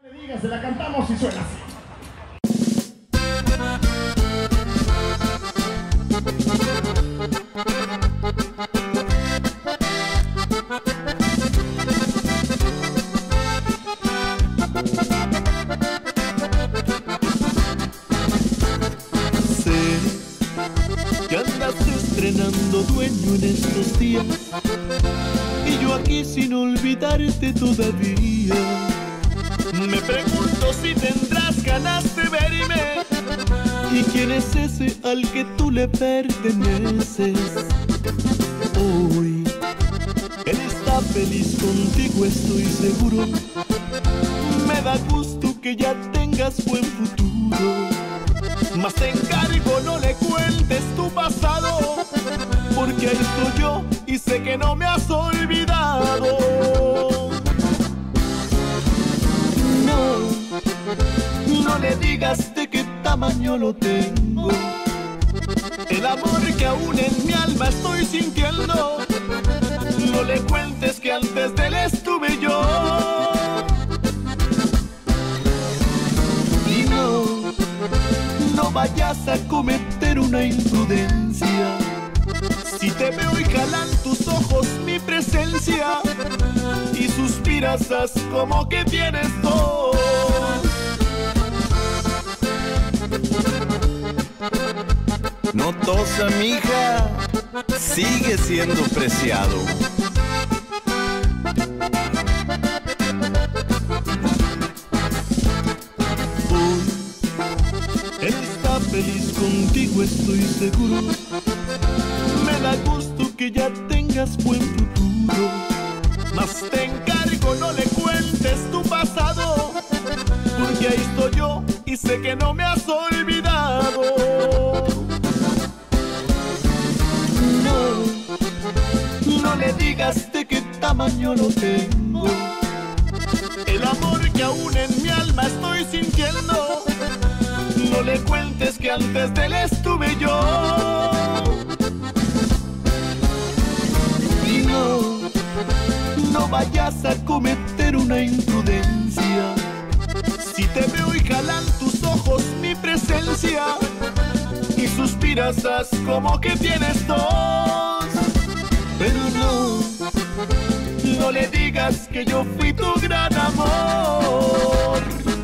Se la cantamos y suena así. Sé que andas estrenando dueño en estos días y yo aquí sin olvidarte todavía. Me pregunto si tendrás ganas de verme y quién es ese al que tú le perteneces. Hoy él está feliz contigo, estoy seguro. Me da gusto que ya tengas buen futuro. Mas te encargo, no le cuentes tu pasado, porque ahí estoy yo y sé que no me has olvidado. No le digas de qué tamaño lo tengo, el amor que aún en mi alma estoy sintiendo. No le cuentes que antes de él estuve yo. Y no vayas a cometer una imprudencia. Si te veo y jalan tus ojos mi presencia y suspiras como que tienes dos. No tosa, mija, sigue siendo preciado. Hoy él está feliz contigo, estoy seguro. Me da gusto que ya tengas buen futuro. Mas te encargo, no le cuentes tu pasado, porque ahí estoy yo y sé que no me has olvidado. No le digas de qué tamaño lo tengo, el amor que aún en mi alma estoy sintiendo. No le cuentes que antes de él estuve yo. Y no vayas a cometer una imprudencia. Si te veo y jalan tus ojos mi presencia y suspiras como que tienes dos. Pero no le digas que yo fui tu gran amor.